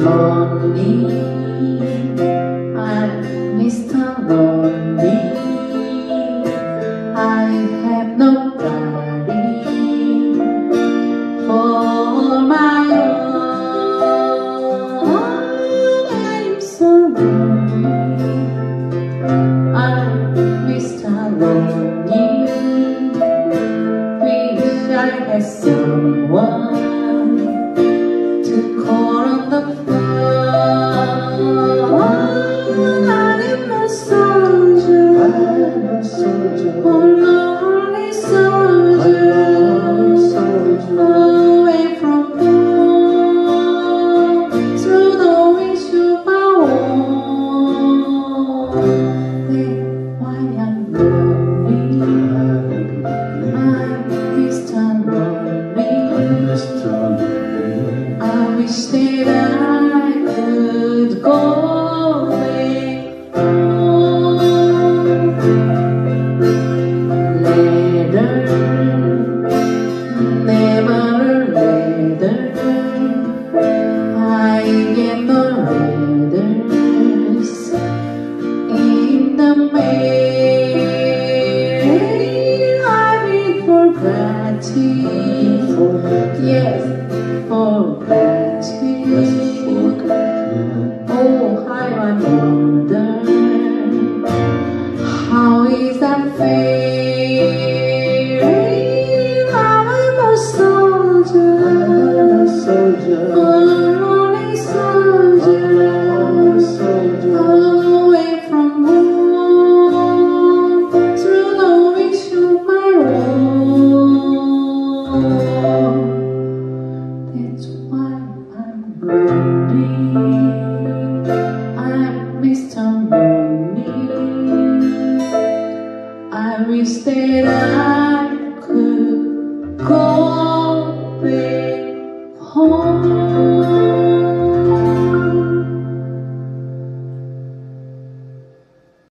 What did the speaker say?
lonely, I'm Mr. Lonely. I have nobody for my own. I'm so lonely, I'm Mr. Lonely. Wish I had someone to call on the phone. I'm a soldier, a lonely soldier, away from home, through the wish of our own. That's why I'm lonely, I'm Mr. Lonely. I wish that I could go back home. Later, never later, I get the letters in the mail. I've been forgotten, yes, forgotten. Oh, how I wonder, how is that feeling? I'm a soldier, a lonely soldier, away from home, through the wish of my own. That's why I'm lonely, I'm Mr. Lonely. I wish that I could go back home.